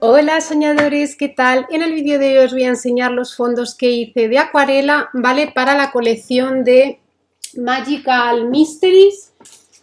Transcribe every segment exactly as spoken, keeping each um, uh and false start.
Hola soñadores, ¿qué tal? En el vídeo de hoy os voy a enseñar los fondos que hice de acuarela, ¿vale? Para la colección de Magical Mysteries,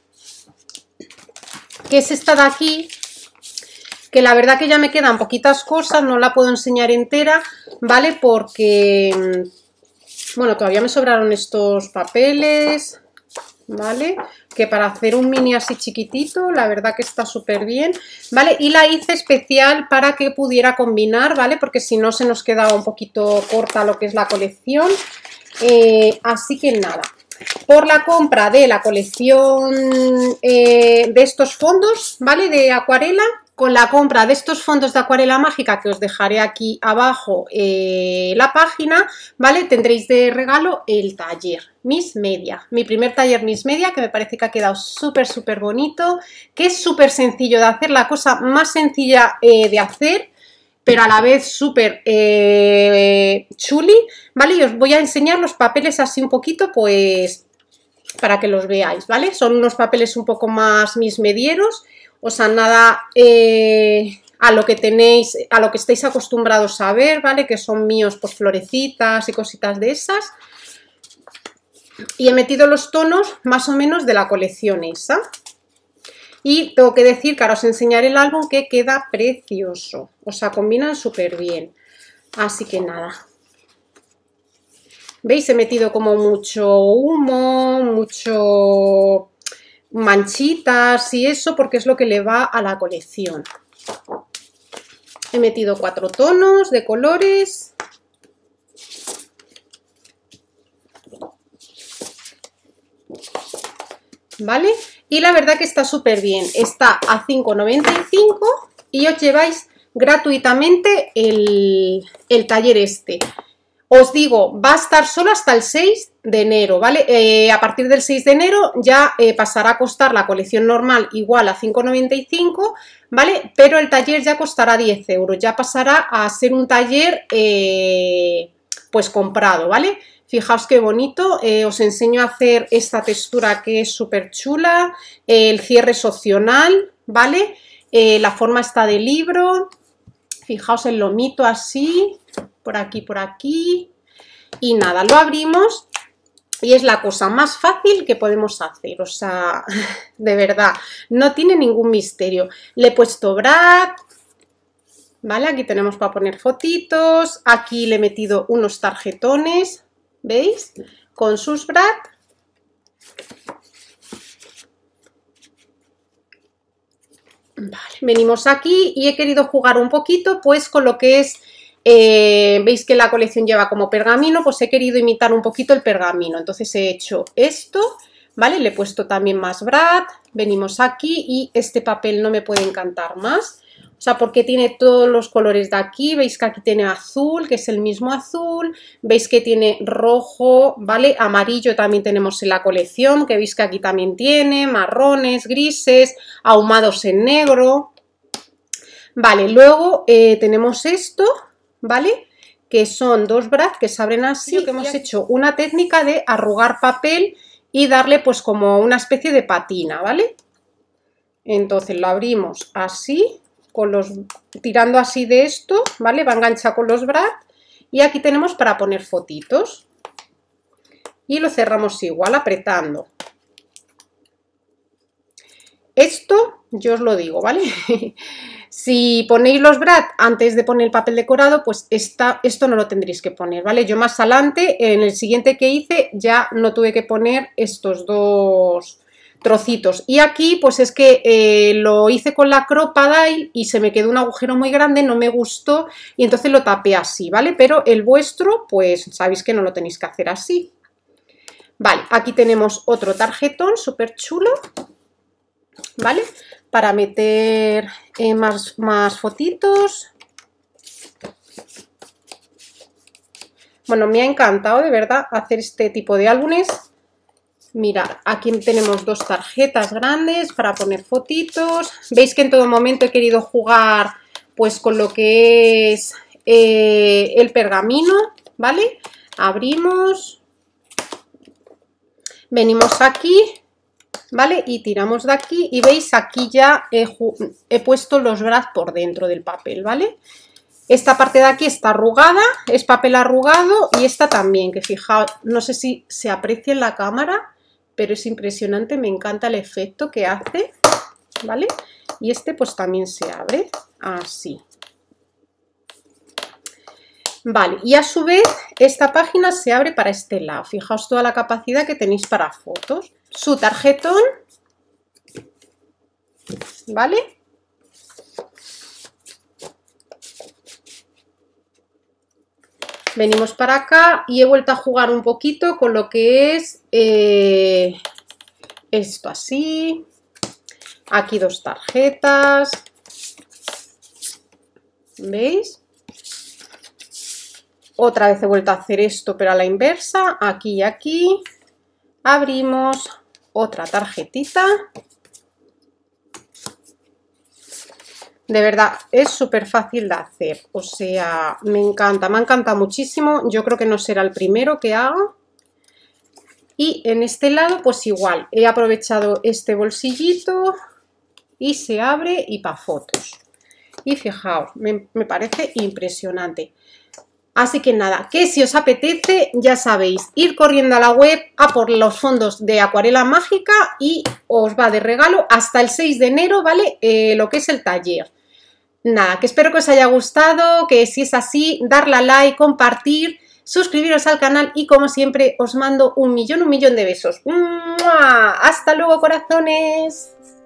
que es esta de aquí, que la verdad que ya me quedan poquitas cosas, no la puedo enseñar entera, ¿vale? Porque, bueno, todavía me sobraron estos papeles, ¿vale? Que para hacer un mini así chiquitito, la verdad que está súper bien, ¿vale? Y la hice especial para que pudiera combinar, ¿vale? Porque si no se nos quedaba un poquito corta lo que es la colección. Eh, así que nada, por la compra de la colección eh, de estos fondos, ¿vale? De acuarela, con la compra de estos fondos de acuarela mágica, que os dejaré aquí abajo eh, la página, ¿vale? Tendréis de regalo el taller Miss Media, mi primer taller Miss Media, que me parece que ha quedado súper, súper bonito, que es súper sencillo de hacer, la cosa más sencilla eh, de hacer, pero a la vez súper eh, chuli, ¿vale? Y os voy a enseñar los papeles así un poquito, pues, para que los veáis, ¿vale? Son unos papeles un poco más Miss Medieros, o sea, nada eh, a lo que tenéis, a lo que estáis acostumbrados a ver, ¿vale? Que son míos, pues, florecitas y cositas de esas. Y he metido los tonos más o menos de la colección esa. Y tengo que decir que ahora os enseñaré el álbum, que queda precioso. O sea, combinan súper bien. Así que nada. ¿Veis? He metido como mucho humo, mucho manchitas y eso, porque es lo que le va a la colección. He metido cuatro tonos de colores. ¿Vale? Y la verdad que está súper bien. Está a cinco noventa y cinco y os lleváis gratuitamente el, el taller este. Os digo, va a estar solo hasta el seis de enero, ¿vale? Eh, a partir del seis de enero ya eh, pasará a costar la colección normal igual a cinco noventa y cinco, ¿vale? Pero el taller ya costará diez euros, ya pasará a ser un taller eh, pues comprado, ¿vale? Fijaos qué bonito, eh, os enseño a hacer esta textura que es súper chula, eh, el cierre es opcional, ¿vale? Eh, la forma está de libro, fijaos el lomito así, por aquí, por aquí, y nada, lo abrimos y es la cosa más fácil que podemos hacer, o sea, de verdad, no tiene ningún misterio. Le he puesto brad, ¿vale? Aquí tenemos para poner fotitos, aquí le he metido unos tarjetones, ¿veis? Con sus brad. Vale, venimos aquí y he querido jugar un poquito pues con lo que es, eh, veis que la colección lleva como pergamino, pues he querido imitar un poquito el pergamino, entonces he hecho esto, ¿vale? Le he puesto también más brad, venimos aquí y este papel no me puede encantar más, o sea, porque tiene todos los colores de aquí, veis que aquí tiene azul, que es el mismo azul, veis que tiene rojo, ¿vale? Amarillo también tenemos en la colección, que veis que aquí también tiene, marrones, grises, ahumados en negro. Vale, luego eh, tenemos esto, ¿vale? Que son dos brad que se abren así, que hemos hecho una técnica de arrugar papel y darle pues como una especie de patina, ¿vale? Entonces lo abrimos así, con los, tirando así de esto, ¿vale? Va enganchado con los brad y aquí tenemos para poner fotitos y lo cerramos igual apretando. Esto yo os lo digo, ¿vale? Si ponéis los brad antes de poner el papel decorado, pues esta, esto no lo tendréis que poner, ¿vale? Yo más adelante, en el siguiente que hice, ya no tuve que poner estos dos trocitos. Y aquí, pues es que eh, lo hice con la Crop-A-Dile y se me quedó un agujero muy grande, no me gustó y entonces lo tapé así, ¿vale? Pero el vuestro, pues sabéis que no lo tenéis que hacer así. Vale, aquí tenemos otro tarjetón súper chulo, ¿vale? Para meter eh, más, más fotitos. Bueno, me ha encantado de verdad hacer este tipo de álbumes. Mirad, aquí tenemos dos tarjetas grandes para poner fotitos. Veis que en todo momento he querido jugar pues con lo que es eh, el pergamino, ¿vale? Abrimos. Venimos aquí ¿vale? Y tiramos de aquí y veis aquí ya he, he puesto los brazos por dentro del papel, ¿vale? Esta parte de aquí está arrugada, es papel arrugado y esta también, que fijaos, no sé si se aprecia en la cámara, pero es impresionante, me encanta el efecto que hace, ¿vale? Y este pues también se abre así. Vale, y a su vez esta página se abre para este lado, fijaos toda la capacidad que tenéis para fotos. Su tarjetón, ¿vale? Venimos para acá y he vuelto a jugar un poquito con lo que es eh, esto así. Aquí dos tarjetas. ¿Veis? Otra vez he vuelto a hacer esto, pero a la inversa. Aquí y aquí. Abrimos otra tarjetita. De verdad, es súper fácil de hacer. O sea, me encanta, me ha encantado muchísimo. Yo creo que no será el primero que haga. Y en este lado, pues igual, he aprovechado este bolsillito y se abre y para fotos. Y fijaos, me, me parece impresionante. Así que nada, que si os apetece, ya sabéis, ir corriendo a la web a por los fondos de Acuarela Mágica y os va de regalo hasta el seis de enero, ¿vale? Eh, lo que es el taller. Nada, que espero que os haya gustado, que si es así, darle a like, compartir, suscribiros al canal y como siempre os mando un millón, un millón de besos. ¡Mua! ¡Hasta luego, corazones!